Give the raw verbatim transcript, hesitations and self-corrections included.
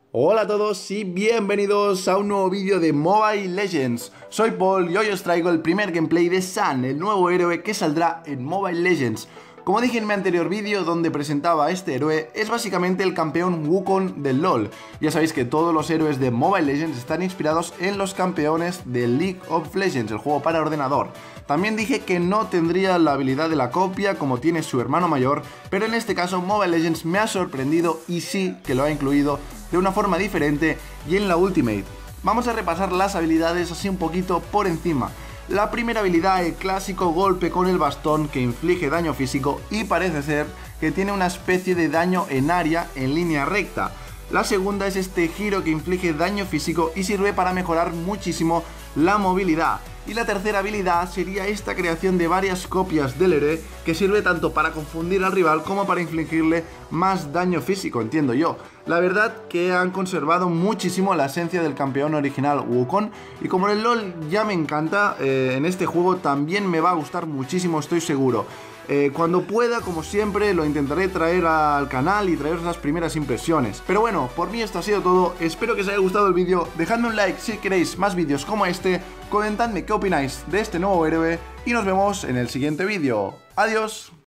Hola a todos y bienvenidos a un nuevo vídeo de Mobile Legends. Soy Paul y hoy os traigo el primer gameplay de Sun, el nuevo héroe que saldrá en Mobile Legends. Como dije en mi anterior vídeo donde presentaba a este héroe, es básicamente el campeón Wukong del LoL. Ya sabéis que todos los héroes de Mobile Legends están inspirados en los campeones de League of Legends, el juego para ordenador. También dije que no tendría la habilidad de la copia como tiene su hermano mayor, pero en este caso Mobile Legends me ha sorprendido y sí que lo ha incluido de una forma diferente y en la Ultimate. Vamos a repasar las habilidades así un poquito por encima. La primera habilidad, el clásico golpe con el bastón que inflige daño físico y parece ser que tiene una especie de daño en área en línea recta. La segunda es este giro que inflige daño físico y sirve para mejorar muchísimo la movilidad. Y la tercera habilidad sería esta creación de varias copias del héroe que sirve tanto para confundir al rival como para infligirle más daño físico, entiendo yo. La verdad que han conservado muchísimo la esencia del campeón original Wukong y como el LoL ya me encanta, eh, en este juego también me va a gustar muchísimo, estoy seguro. Eh, cuando pueda, como siempre, lo intentaré traer al canal y traeros las primeras impresiones. Pero bueno, por mí esto ha sido todo. Espero que os haya gustado el vídeo. Dejadme un like si queréis más vídeos como este. Comentadme qué opináis de este nuevo héroe y nos vemos en el siguiente vídeo. Adiós.